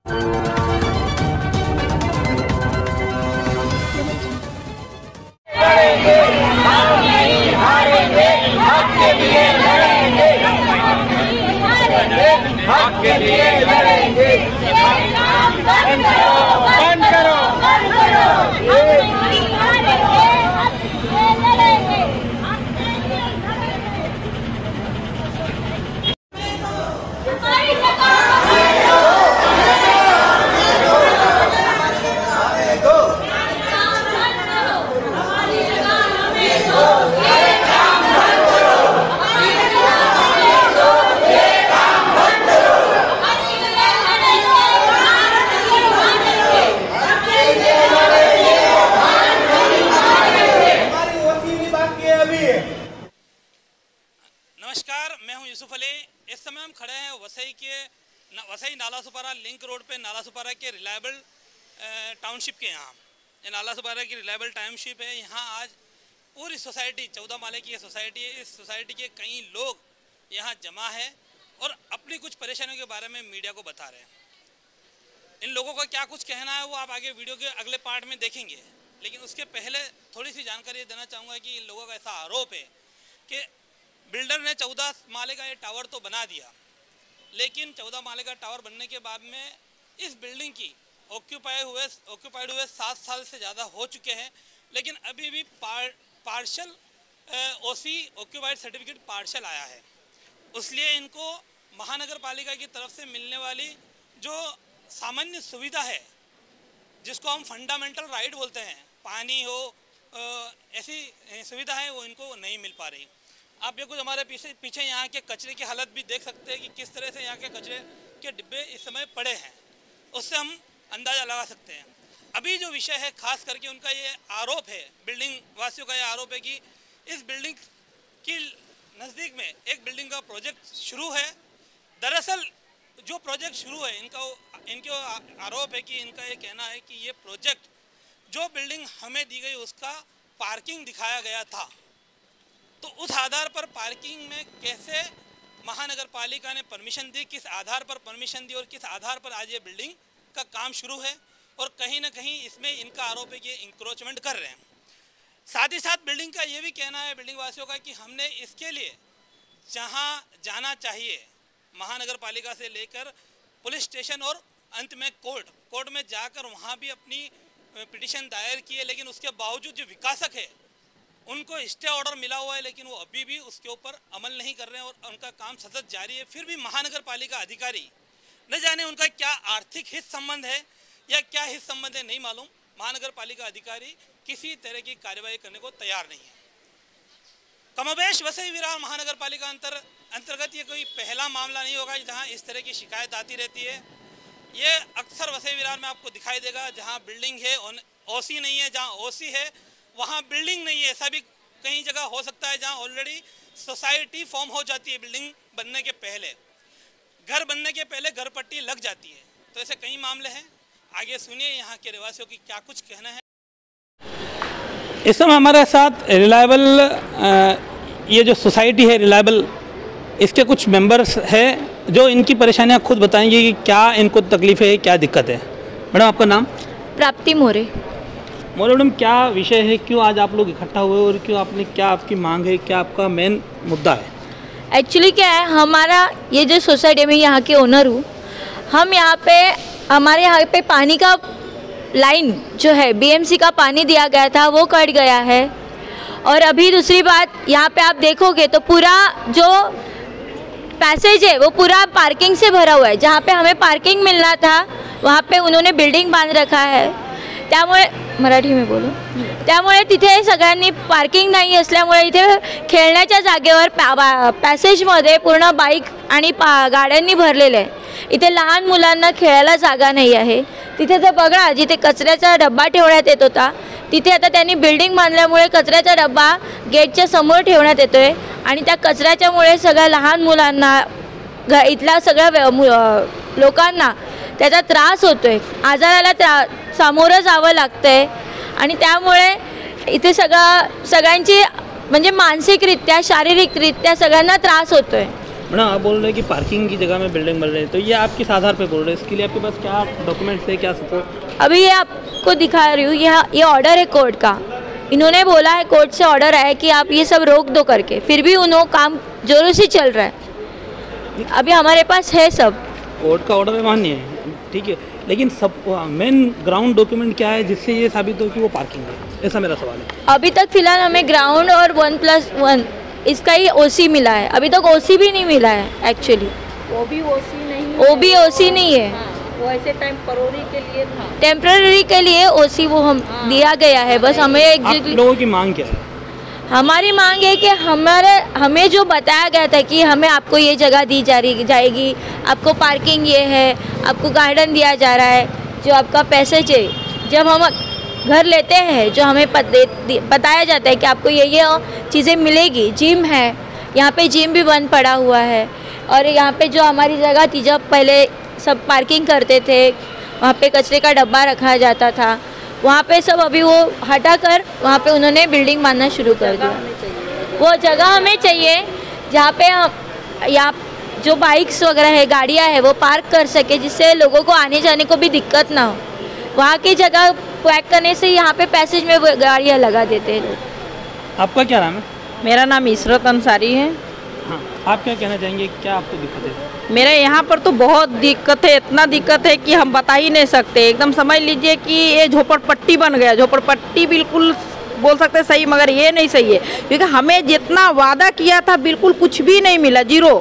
नमस्कार, मैं हूं यूसुफ अली। इस समय हम खड़े हैं वसई नालासोपारा लिंक रोड पे नालासोपारा के रिलायबल टाउनशिप के यहाँ। ये नालासोपारा की रिलायबल टाउनशिप है। यहाँ आज पूरी सोसाइटी 14 माले की ये सोसाइटी है। इस सोसाइटी के कई लोग यहाँ जमा है और अपनी कुछ परेशानियों के बारे में मीडिया को बता रहे हैं। इन लोगों का क्या कुछ कहना है वो आप आगे वीडियो के अगले पार्ट में देखेंगे, लेकिन उसके पहले थोड़ी सी जानकारी देना चाहूँगा कि इन लोगों का ऐसा आरोप है कि बिल्डर ने 14 माले का ये टावर तो बना दिया, लेकिन 14 माले का टावर बनने के बाद में इस बिल्डिंग की ऑक्यूपाइड हुए 7 साल से ज़्यादा हो चुके हैं, लेकिन अभी भी partial OC occupied certificate partial आया है। इसलिए इनको महानगर पालिका की तरफ से मिलने वाली जो सामान्य सुविधा है, जिसको हम फंडामेंटल राइट बोलते हैं, पानी हो ऐसी सुविधा है, वो इनको नहीं मिल पा रही। आप ये कुछ हमारे पीछे यहाँ के कचरे की हालत भी देख सकते हैं कि किस तरह से यहाँ के कचरे के डिब्बे इस समय पड़े हैं, उससे हम अंदाज़ा लगा सकते हैं। अभी जो विषय है खास करके उनका ये आरोप है, बिल्डिंग वासियों का ये आरोप है कि इस बिल्डिंग की नज़दीक में एक बिल्डिंग का प्रोजेक्ट शुरू है। दरअसल जो प्रोजेक्ट शुरू है इनका आरोप है कि इनका ये कहना है कि ये प्रोजेक्ट जो बिल्डिंग हमें दी गई उसका पार्किंग दिखाया गया था, तो उस आधार पर पार्किंग में कैसे महानगर पालिका ने परमिशन दी, किस आधार पर परमिशन दी और किस आधार पर आज ये बिल्डिंग का काम शुरू है। और कहीं ना कहीं इसमें इनका आरोप है कि इंक्रोचमेंट कर रहे हैं। साथ ही साथ बिल्डिंग का ये भी कहना है, बिल्डिंग वासियों का, कि हमने इसके लिए जहां जाना चाहिए महानगर पालिका से लेकर पुलिस स्टेशन और अंत में कोर्ट में जाकर वहां भी अपनी पिटीशन दायर की है, लेकिन उसके बावजूद जो विकासक है उनको स्टे ऑर्डर मिला हुआ है, लेकिन वो अभी भी उसके ऊपर अमल नहीं कर रहे हैं और उनका काम सतत जारी है। फिर भी महानगर पालिका अधिकारी, न जाने उनका क्या आर्थिक हित संबंध है या क्या हित संबंध है नहीं मालूम, महानगर पालिका अधिकारी किसी तरह की कार्यवाही करने को तैयार नहीं है। कमोबेश वसई विरार महानगर पालिका अंतर्गत ये कोई पहला मामला नहीं होगा जहां इस तरह की शिकायत आती रहती है। ये अक्सर वसई विरार में आपको दिखाई देगा, जहां बिल्डिंग है ओसी नहीं है, जहां ओसी है वहां बिल्डिंग नहीं है। ऐसा भी कई जगह हो सकता है जहां ऑलरेडी सोसाइटी फॉर्म हो जाती है, बिल्डिंग बनने के पहले, घर बनने के पहले घर पट्टी लग जाती है। तो ऐसे कई मामले हैं। आगे सुनिए यहाँ के रहवासियों की क्या कुछ कहना है। इस समय हमारे साथ रिलायबल ये जो सोसाइटी है रिलायबल, इसके कुछ मेंबर्स हैं जो इनकी परेशानियाँ खुद बताएंगे कि क्या इनको तकलीफ है, क्या दिक्कत है। मैडम आपका नाम? प्राप्ति मोरे। मैडम क्या विषय है, क्यों आज आप लोग इकट्ठा हुए और क्यों क्या आपकी मांग है, क्या आपका मेन मुद्दा है? एक्चुअली क्या है, हमारा ये जो सोसाइटी में यहाँ के ओनर हूँ, हम यहाँ पे हमारे यहाँ पे पानी का लाइन जो है बीएमसी का पानी दिया गया था वो कट गया है। और अभी दूसरी बात, यहाँ पे आप देखोगे तो पूरा जो पैसेज है वो पूरा पार्किंग से भरा हुआ है। जहाँ पे हमें पार्किंग मिलना था वहाँ पे उन्होंने बिल्डिंग बांध रखा है। त्यामुळे मराठी में बोलो, त्यामुळे तिथे सगळ्यांनी पार्किंग नाही असल्यामुळे इथे खेळण्याच्या जागेवर पॅसेजमध्ये पूर्ण बाईक आणि गाड्यांनी भरलेले आहे। इथे लहान मुलांना खेळायला जागा नाही आहे। तिथे जर बघा, जिथे कचऱ्याचा डब्बा ठेवण्यात येत होता तिथे आता त्यांनी बिल्डिंग बांधल्यामुळे कचऱ्याचा डब्बा गेटच्या समोर ठेवण्यात येतोय आणि त्या कचऱ्याच्यामुळे सगळ्या लहान मुलांना, इथल्या सगळ्या लोकांना त्याचा त्रास होतोय, आजाराला सामोरं जावं लागतंय आणि त्यामुळे इथे सगळ्यांची म्हणजे मानसिकरित्या शारीरिकरित्या सगळ्यांना त्रास होतोय। मैडम आप बोल रहे हैं कि पार्किंग की जगह में बिल्डिंग बन रही है, तो ये आप किस आधार पे बोल रहे हैं? इसके लिए आपके पास क्या डॉक्यूमेंट्स है, क्या सपोर्ट? अभी ये आपको दिखा रही हूँ, ये ऑर्डर है कोर्ट का। इन्होंने बोला है, कोर्ट से ऑर्डर आया कि आप ये सब रोक दो करके, फिर भी उन्होंने काम जोरों से चल रहा है। अभी हमारे पास है सब, कोर्ट का ऑर्डर मान्य है, ठीक है, लेकिन सब मेन ग्राउंड डॉक्यूमेंट क्या है जिससे ये साबित हो कि वो पार्किंग है? ऐसा मेरा सवाल है। अभी तक फिलहाल हमें ग्राउंड और 1+1 इसका ही ओसी मिला है। अभी तक ओसी भी नहीं मिला है एक्चुअली। वो भी ओसी नहीं है, वो भी ओसी नहीं है। वो ऐसे टेम्पररी के लिए था। टेम्पररी के लिए ओसी वो हम दिया गया है, बस हमें आप लोगों की मांग क्या है? हमारी मांग है कि हमें जो बताया गया था कि हमें आपको ये जगह दी जाएगी, आपको पार्किंग ये है, आपको गार्डन दिया जा रहा है, जो आपका पैसेज है, जब हम घर लेते हैं जो हमें बताया जाता है कि आपको ये चीज़ें मिलेगी। जिम है, यहाँ पे जिम भी बंद पड़ा हुआ है, और यहाँ पे जो हमारी जगह थी जब पहले सब पार्किंग करते थे, वहाँ पे कचरे का डब्बा रखा जाता था, वहाँ पे सब अभी वो हटाकर वहाँ पे उन्होंने बिल्डिंग बांधना शुरू कर दिया। वो जगह हमें चाहिए जहाँ पे हम यहाँ जो बाइक्स वगैरह है, गाड़ियाँ है, वो पार्क कर सके, जिससे लोगों को आने जाने को भी दिक्कत ना हो। वहाँ की जगह पैक करने से यहाँ पे पैसेज में वो गाड़ियाँ लगा देते हैं। आपका क्या नाम है? मेरा नाम इशरत अंसारी है। हाँ, आप क्या कहना चाहेंगे, क्या आपको दिक्कत है? मेरे यहाँ पर तो बहुत दिक्कत है, इतना दिक्कत है कि हम बता ही नहीं सकते। एकदम समझ लीजिए कि ये झोपड़पट्टी बन गया। झोपड़पट्टी बिल्कुल बोल सकते सही, मगर ये नहीं सही है, क्योंकि हमें जितना वादा किया था बिल्कुल कुछ भी नहीं मिला, जीरो।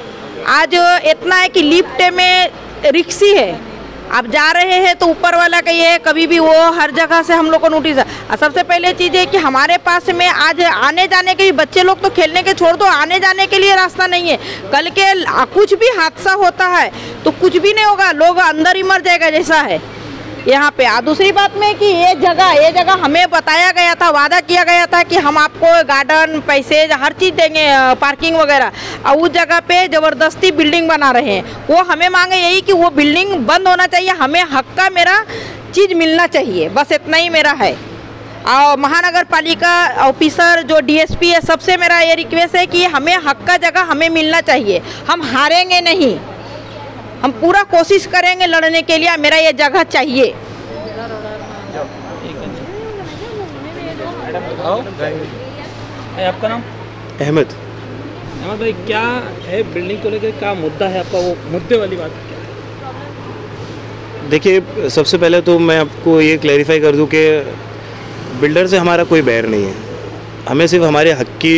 आज इतना है कि लिफ्ट में रिक्सी है, आप जा रहे हैं तो ऊपर वाला का ये है, कभी भी वो हर जगह से हम लोग को नोटिस है। सबसे पहले चीज़ है कि हमारे पास में आज आने जाने के लिए, बच्चे लोग तो खेलने के छोड़ दो, आने जाने के लिए रास्ता नहीं है। कल के कुछ भी हादसा होता है तो कुछ भी नहीं होगा, लोग अंदर ही मर जाएगा जैसा है यहाँ पे। दूसरी बात में कि ये जगह हमें बताया गया था, वादा किया गया था कि हम आपको गार्डन, पैसे, हर चीज़ देंगे, पार्किंग वगैरह, और उस जगह पे ज़बरदस्ती बिल्डिंग बना रहे हैं। वो हमें मांगे यही कि वो बिल्डिंग बंद होना चाहिए, हमें हक का मेरा चीज़ मिलना चाहिए, बस इतना ही मेरा है। और महानगर पालिका ऑफिसर जो DSP है, सबसे मेरा ये रिक्वेस्ट है कि हमें हक का जगह हमें मिलना चाहिए। हम हारेंगे नहीं, हम पूरा कोशिश करेंगे लड़ने के लिए, मेरा ये जगह चाहिए। आपका नाम? अहमद। अहमद भाई, क्या है बिल्डिंग को लेकर, क्या मुद्दा है आपका? वो मुद्दे वाली बात क्या है? देखिए, सबसे पहले तो मैं आपको ये क्लैरिफाई कर दूं कि बिल्डर से हमारा कोई बैर नहीं है। हमें सिर्फ हमारे हक की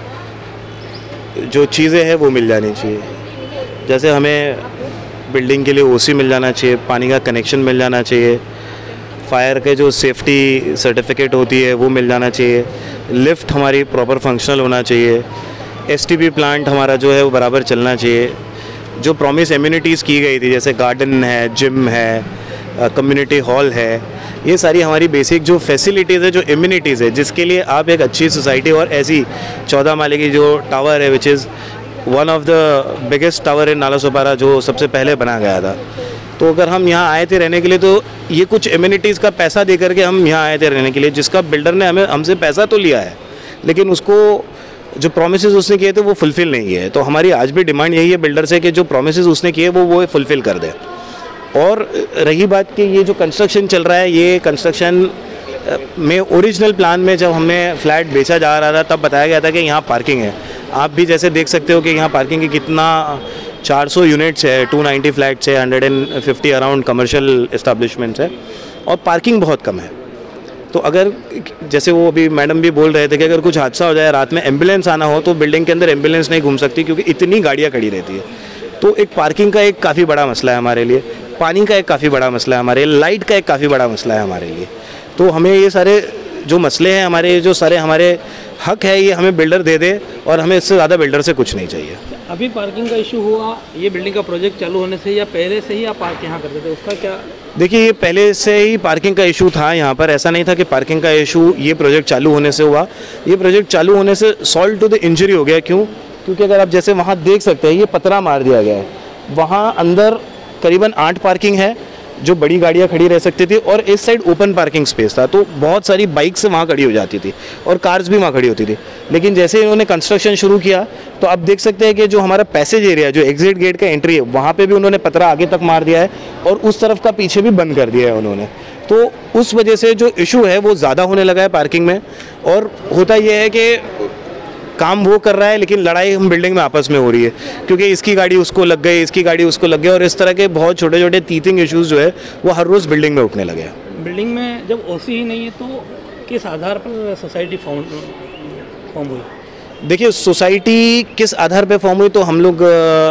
जो चीज़ें हैं वो मिल जानी चाहिए। जैसे हमें बिल्डिंग के लिए OC मिल जाना चाहिए, पानी का कनेक्शन मिल जाना चाहिए, फायर के जो सेफ्टी सर्टिफिकेट होती है वो मिल जाना चाहिए, लिफ्ट हमारी प्रॉपर फंक्शनल होना चाहिए, STP प्लांट हमारा जो है वो बराबर चलना चाहिए। जो प्रॉमिस एम्यूनिटीज़ की गई थी, जैसे गार्डन है, जिम है, कम्युनिटी हॉल है, ये सारी हमारी बेसिक जो फैसिलिटीज़ है, जो एम्यूनिटीज़ है, जिसके लिए आप एक अच्छी सोसाइटी, और ऐसी 14 माले की जो टावर है, which is one of the biggest tower in Nalasopara, जो सबसे पहले बना गया था। तो अगर हम यहाँ आए थे रहने के लिए, तो ये कुछ एम्यूनिटीज़ का पैसा दे करके हम यहाँ आए थे रहने के लिए, जिसका बिल्डर ने हमसे पैसा तो लिया है, लेकिन उसको जो प्रोमिसेस उसने किए थे वो फुलफ़िल नहीं किए। तो हमारी आज भी डिमांड यही है बिल्डर से कि जो प्रोमिसेस उसने किए वो फुलफ़िल कर दे। और रही बात कि ये जो कंस्ट्रक्शन चल रहा है, ये कंस्ट्रक्शन में ओरिजिनल प्लान में जब हमें फ्लैट बेचा जा रहा था तब बताया गया था कि यहाँ पार्किंग है। आप भी जैसे देख सकते हो कि यहाँ पार्किंग की कितना 400 यूनिट्स है, 290 फ्लैट्स है, 150 अराउंड कमर्शियल इस्टेब्लिशमेंट्स है, और पार्किंग बहुत कम है। तो अगर जैसे वो अभी मैडम भी बोल रहे थे कि अगर कुछ हादसा हो जाए, रात में एम्बुलेंस आना हो, तो बिल्डिंग के अंदर एम्बुलेंस नहीं घूम सकती क्योंकि इतनी गाड़ियाँ खड़ी रहती है। तो एक पार्किंग का एक काफ़ी बड़ा मसला है हमारे लिए, पानी का एक काफ़ी बड़ा मसला है हमारे लिए, लाइट का एक काफ़ी बड़ा मसला है हमारे लिए। तो हमें ये सारे जो मसले हैं, हमारे जो सारे हमारे हक है, ये हमें बिल्डर दे दे, और हमें इससे ज़्यादा बिल्डर से कुछ नहीं चाहिए। अभी पार्किंग का इशू हुआ ये बिल्डिंग का प्रोजेक्ट चालू होने से, या पहले से ही आप पार्क यहाँ करते थे, उसका क्या? देखिए, ये पहले से ही पार्किंग का इशू था यहाँ पर। ऐसा नहीं था कि पार्किंग का इशू ये प्रोजेक्ट चालू होने से हुआ। ये प्रोजेक्ट चालू होने से सॉल्व टू द इंजरी हो गया। क्यों? क्योंकि अगर आप जैसे वहाँ देख सकते हैं, ये पतरा मार दिया गया है, वहाँ अंदर करीबन 8 पार्किंग है जो बड़ी गाड़ियाँ खड़ी रह सकती थी, और इस साइड ओपन पार्किंग स्पेस था, तो बहुत सारी बाइक्स वहाँ खड़ी हो जाती थी और कार्स भी वहाँ खड़ी होती थी। लेकिन जैसे इन्होंने कंस्ट्रक्शन शुरू किया तो अब देख सकते हैं कि जो हमारा पैसेज एरिया जो एग्जिट गेट का एंट्री है वहाँ पे भी उन्होंने पतरा आगे तक मार दिया है और उस तरफ का पीछे भी बंद कर दिया है उन्होंने। तो उस वजह से जो इशू है वो ज़्यादा होने लगा है पार्किंग में। और होता ये है कि काम वो कर रहा है लेकिन लड़ाई हम बिल्डिंग में आपस में हो रही है, क्योंकि इसकी गाड़ी उसको लग गई, इसकी गाड़ी उसको लग गई, और इस तरह के बहुत छोटे छोटे टीथिंग इश्यूज़ जो है वो हर रोज़ बिल्डिंग में उठने लगे हैं। बिल्डिंग में जब ओसी ही नहीं है तो किस आधार पर सोसाइटी फॉर्म हुई? देखिए, सोसाइटी किस आधार पे फॉर्म हुई तो हम लोग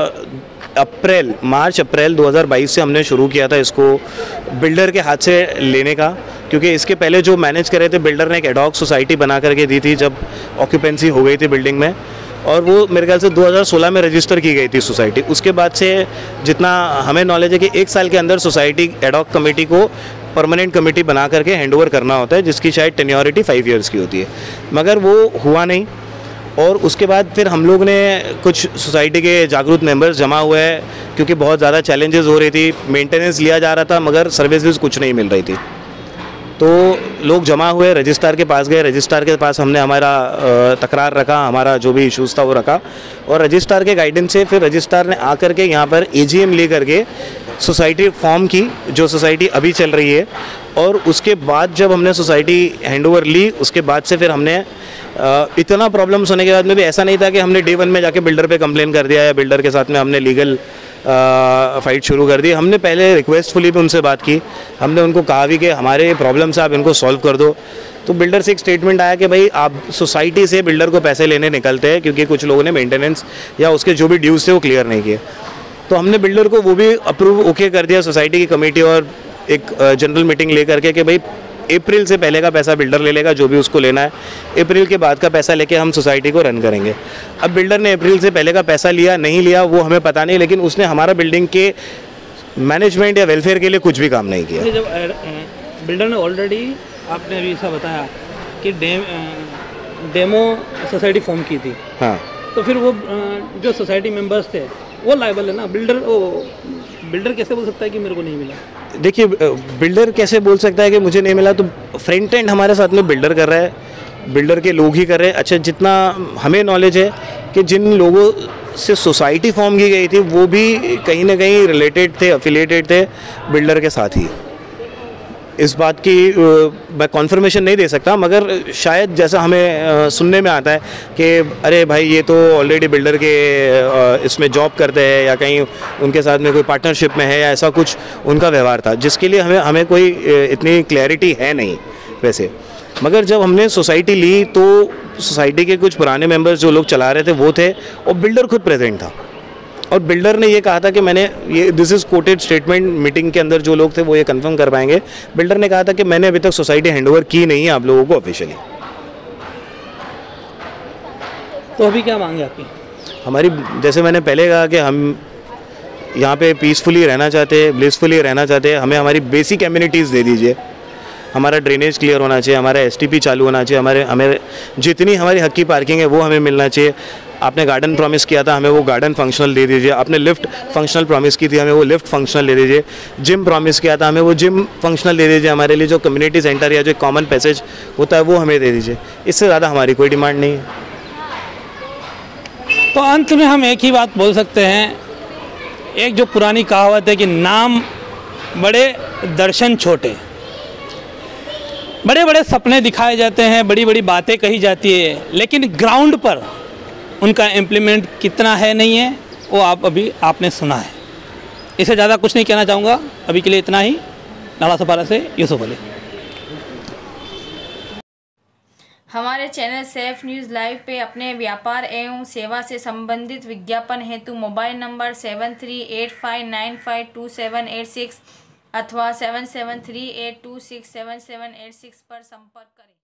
मार्च अप्रैल 2022 से हमने शुरू किया था इसको बिल्डर के हाथ से लेने का, क्योंकि इसके पहले जो मैनेज कर रहे थे बिल्डर ने एक एडॉक सोसाइटी बना करके दी थी जब ऑक्यूपेंसी हो गई थी बिल्डिंग में, और वो मेरे ख्याल से 2016 में रजिस्टर की गई थी सोसाइटी। उसके बाद से जितना हमें नॉलेज है कि 1 साल के अंदर सोसाइटी एडॉक कमेटी को परमानेंट कमेटी बना करके हैंडओवर करना होता है, जिसकी शायद टेन्योरिटी 5 ईयर्स की होती है, मगर वो हुआ नहीं। और उसके बाद फिर हम लोग ने कुछ सोसाइटी के जागरूक मेंबर्स जमा हुए हैं, क्योंकि बहुत ज़्यादा चैलेंजेस हो रही थी, मेंटेनेंस लिया जा रहा था मगर सर्विसेज कुछ नहीं मिल रही थी। तो लोग जमा हुए, रजिस्ट्रार के पास गए, रजिस्ट्रार के पास हमने हमारा तकरार रखा, हमारा जो भी इश्यूज़ था वो रखा, और रजिस्ट्रार के गाइडेंस से फिर रजिस्ट्रार ने आकर के यहाँ पर AGM ले करके सोसाइटी फॉर्म की, जो सोसाइटी अभी चल रही है। और उसके बाद जब हमने सोसाइटी हैंडओवर ली, उसके बाद से फिर हमने इतना प्रॉब्लम्स होने के बाद में भी ऐसा नहीं था कि हमने डे 1 में जाके बिल्डर पे कंप्लेन कर दिया या बिल्डर के साथ में हमने लीगल फाइट शुरू कर दी। हमने पहले रिक्वेस्टफुली भी उनसे बात की, हमने उनको कहा भी कि हमारे प्रॉब्लम्स आप इनको सॉल्व कर दो। तो बिल्डर से एक स्टेटमेंट आया कि भाई आप सोसाइटी से बिल्डर को पैसे लेने निकलते हैं, क्योंकि कुछ लोगों ने मेंटेनेंस या उसके जो भी ड्यूज़ थे वो क्लियर नहीं किए। तो हमने बिल्डर को वो भी अप्रूव ओके कर दिया सोसाइटी की कमेटी, और एक जनरल मीटिंग ले करके कि भाई अप्रैल से पहले का पैसा बिल्डर ले लेगा जो भी उसको लेना है, अप्रैल के बाद का पैसा लेके हम सोसाइटी को रन करेंगे। अब बिल्डर ने अप्रैल से पहले का पैसा लिया नहीं लिया वो हमें पता नहीं, लेकिन उसने हमारा बिल्डिंग के मैनेजमेंट या वेलफेयर के लिए कुछ भी काम नहीं किया। जब बिल्डर ने ऑलरेडी, आपने अभी ऐसा बताया कि डेमो सोसाइटी फॉर्म की थी, हाँ, तो फिर वो जो सोसाइटी मेंबर्स थे वो लायबल है ना? बिल्डर कैसे बोल सकता है कि मेरे को नहीं मिला? देखिए, बिल्डर कैसे बोल सकता है कि मुझे नहीं मिला? तो फ्रंट एंड हमारे साथ में बिल्डर कर रहा है, बिल्डर के लोग ही कर रहे हैं। अच्छा, जितना हमें नॉलेज है कि जिन लोगों से सोसाइटी फॉर्म की गई थी वो भी कहीं ना कहीं रिलेटेड थे, एफिलिएटेड थे बिल्डर के साथ ही। इस बात की मैं कॉन्फर्मेशन नहीं दे सकता, मगर शायद जैसा हमें सुनने में आता है कि अरे भाई ये तो ऑलरेडी बिल्डर के इसमें जॉब करते हैं या कहीं उनके साथ में कोई पार्टनरशिप में है या ऐसा कुछ उनका व्यवहार था, जिसके लिए हमें कोई इतनी क्लैरिटी है नहीं वैसे। मगर जब हमने सोसाइटी ली तो सोसाइटी के कुछ पुराने मेंबर्स जो लोग चला रहे थे वो थे, और बिल्डर खुद प्रेजेंट था, और बिल्डर ने ये कहा था कि मैंने ये, this is quoted statement, meeting के अंदर जो लोग थे वो ये कंफर्म कर पाएंगे। बिल्डर ने कहा था कि मैंने अभी तक सोसाइटी हैंडओवर की नहीं है आप लोगों को ऑफिशियली। तो अभी क्या मांगे आपकी? हमारी, जैसे मैंने पहले कहा कि हम यहाँ पे पीसफुली रहना चाहते हैं, ब्लिसफुली रहना चाहते हैं, हमें हमारी बेसिक एम्यूनिटीज़ दे दीजिए। हमारा ड्रेनेज क्लियर होना चाहिए, हमारा STP चालू होना चाहिए, हमें जितनी हमारी हक की पार्किंग है वो हमें मिलना चाहिए। आपने गार्डन प्रॉमिस किया था, हमें वो गार्डन फंक्शनल दे दीजिए। आपने लिफ्ट फंक्शनल प्रॉमिस की थी, हमें वो लिफ्ट फंक्शनल दे दीजिए। जिम प्रॉमिस किया था, हमें वो जिम फंक्शनल दे दीजिए। हमारे लिए जो कम्युनिटी सेंटर या जो कॉमन पैसेज होता है वो हमें दे दीजिए। इससे ज़्यादा हमारी कोई डिमांड नहीं है। तो अंत में हम एक ही बात बोल सकते हैं, एक जो पुरानी कहावत है कि नाम बड़े दर्शन छोटे। बड़े बड़े सपने दिखाए जाते हैं, बड़ी बड़ी बातें कही जाती है, लेकिन ग्राउंड पर उनका इम्प्लीमेंट कितना है नहीं है वो आपने सुना है। इससे ज़्यादा कुछ नहीं कहना चाहूँगा, अभी के लिए इतना ही। नालासोपारा से यूसुफ अली। हमारे चैनल सेफ न्यूज़ लाइव पे अपने व्यापार एवं सेवा से संबंधित विज्ञापन हेतु मोबाइल नंबर 7385952786 अथवा 7738267786 पर संपर्क करें।